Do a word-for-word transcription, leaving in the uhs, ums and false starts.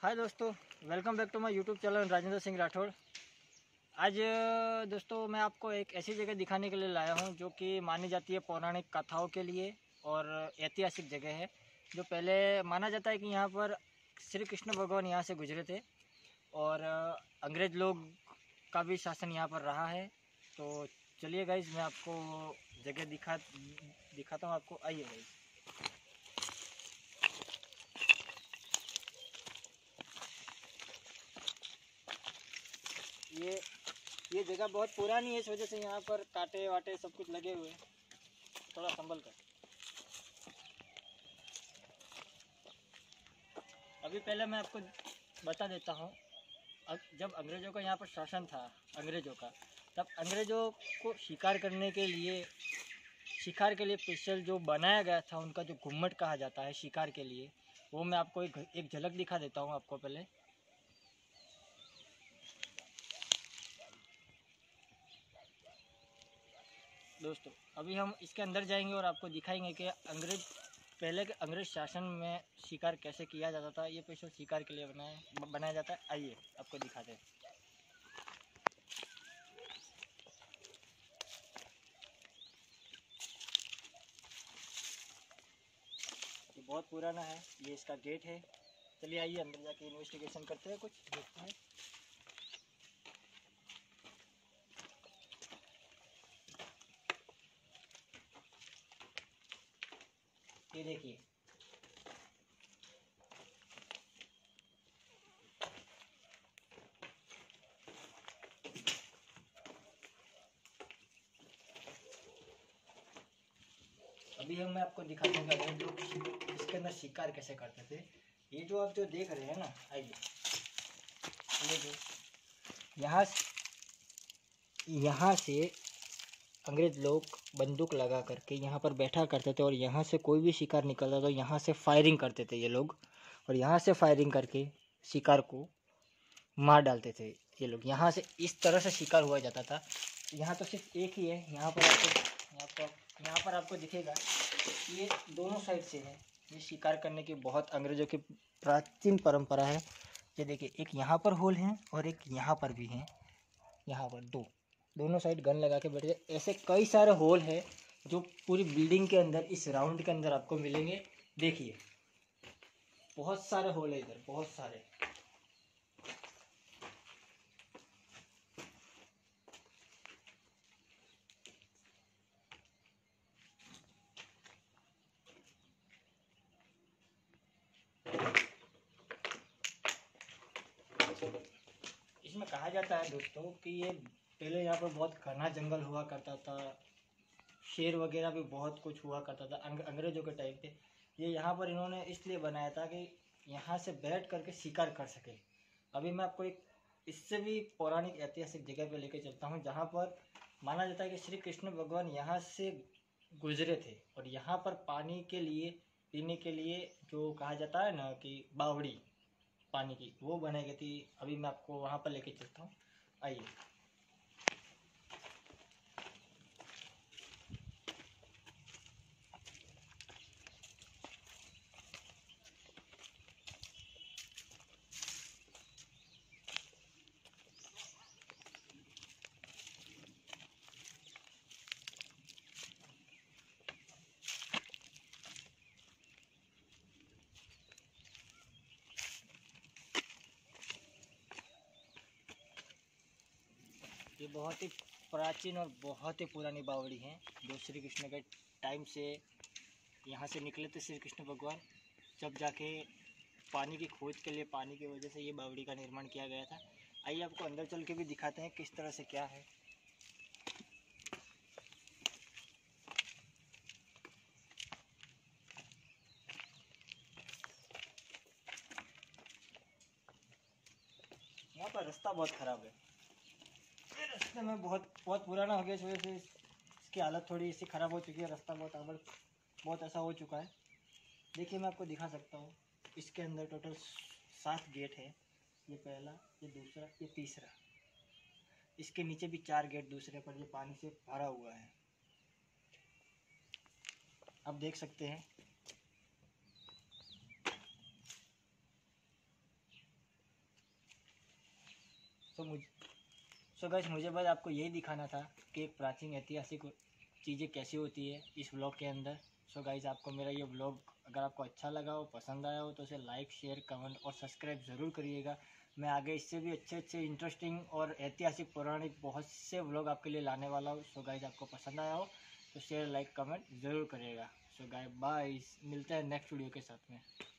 हाय दोस्तों, welcome back to my YouTube channel Rajendra Singh Rathore. आज दोस्तों मैं आपको एक ऐसी जगह दिखाने के लिए लाया हूं जो कि मानी जाती है पौराणिक कथाओं के लिए और ऐतिहासिक जगह है। जो पहले माना जाता है कि यहां पर श्री कृष्ण भगवान यहां से गुजरे थे और अंग्रेज़ लोग का भी शासन यहां पर रहा है। तो चलिए गाइज, मैं आपको जगह दिखा दिखाता हूँ आपको। आइए गाइज। ये ये जगह बहुत पुरानी है, इस वजह से यहाँ पर कांटे वाटे सब कुछ लगे हुए हैं। थोड़ा संभल कर। अभी पहले मैं आपको बता देता हूँ, जब अंग्रेज़ों का यहाँ पर शासन था अंग्रेज़ों का, तब अंग्रेज़ों को शिकार करने के लिए शिकार के लिए स्पेशल जो बनाया गया था, उनका जो घुम्मट कहा जाता है शिकार के लिए, वो मैं आपको एक एक झलक दिखा देता हूँ आपको पहले। दोस्तों अभी हम इसके अंदर जाएंगे और आपको दिखाएंगे कि अंग्रेज पहले के अंग्रेज शासन में शिकार कैसे किया जाता था। ये स्पेशल शिकार के लिए बनाया बनाया जाता है। आइए आपको दिखाते हैं। ये बहुत पुराना है, ये इसका गेट है। चलिए आइए अंदर जाके इन्वेस्टिगेशन करते हैं, कुछ देखते हैं। ये देखिए, अभी हम मैं आपको दिखाने जा रहे हैं जो इसके अंदर शिकार कैसे करते थे। ये जो आप जो देख रहे हैं ना, आइए ये जो यहाँ यहाँ से अंग्रेज लोग बंदूक लगा करके यहाँ पर बैठा करते थे और यहाँ से कोई भी शिकार निकलता तो यहाँ से फायरिंग करते थे ये लोग, और यहाँ से फायरिंग करके शिकार को मार डालते थे ये लोग। यहाँ से इस तरह से शिकार हुआ जाता था। यहाँ तो सिर्फ एक ही है, यहाँ पर आपको यहाँ पर यहाँ पर आपको दिखेगा, ये दोनों साइड से है। ये शिकार करने की बहुत अंग्रेज़ों की प्राचीन परंपरा है। ये देखिए, एक यहाँ पर होल है और एक यहाँ पर भी है। यहाँ पर दो दोनों साइड गन लगा के बैठे। ऐसे कई सारे होल है जो पूरी बिल्डिंग के अंदर, इस राउंड के अंदर आपको मिलेंगे। देखिए बहुत सारे होल है इधर, बहुत सारे। इसमें कहा जाता है दोस्तों कि ये पहले यहाँ पर बहुत घना जंगल हुआ करता था, शेर वगैरह भी बहुत कुछ हुआ करता था अंग, अंग्रेजों के टाइम पे। ये यहाँ पर इन्होंने इसलिए बनाया था कि यहाँ से बैठ करके शिकार कर सके। अभी मैं आपको एक इससे भी पौराणिक ऐतिहासिक जगह पे लेके चलता हूँ, जहाँ पर माना जाता है कि श्री कृष्ण भगवान यहाँ से गुजरे थे और यहाँ पर पानी के लिए, पीने के लिए जो कहा जाता है ना कि बावड़ी पानी की, वो बनाई गई थी। अभी मैं आपको वहाँ पर लेके चलता हूँ। आइए। ये बहुत ही प्राचीन और बहुत ही पुरानी बावड़ी है जो श्री कृष्ण के टाइम से यहाँ से निकले थे श्री कृष्ण भगवान। जब जाके पानी की खोज के लिए, पानी की वजह से ये बावड़ी का निर्माण किया गया था। आइए आपको अंदर चल के भी दिखाते हैं किस तरह से क्या है। यहाँ पर रास्ता बहुत ख़राब है, ये रास्ते में बहुत बहुत पुराना हो गया, इस वजह से इसकी हालत थोड़ी सी ख़राब हो चुकी है। रास्ता बहुत आबर बहुत ऐसा हो चुका है। देखिए मैं आपको दिखा सकता हूँ, इसके अंदर टोटल सात गेट है। ये पहला, ये दूसरा, ये तीसरा। इसके नीचे भी चार गेट दूसरे पर, ये पानी से भरा हुआ है, आप देख सकते हैं। सो मुझे सो गाइस मुझे बस आपको यही दिखाना था कि एक प्राचीन ऐतिहासिक चीज़ें कैसी होती है इस व्लॉग के अंदर। सो गाइस आपको मेरा ये व्लॉग अगर आपको अच्छा लगा हो, पसंद आया हो, तो उसे लाइक, शेयर, कमेंट और सब्सक्राइब ज़रूर करिएगा। मैं आगे इससे भी अच्छे अच्छे इंटरेस्टिंग और ऐतिहासिक पौराणिक बहुत से व्लॉग आपके लिए लाने वाला हूँ। सो गाइस आपको पसंद आया हो तो शेयर, लाइक, कमेंट ज़रूर करिएगा। सो गाइस बाय, मिलते हैं नेक्स्ट वीडियो के साथ में।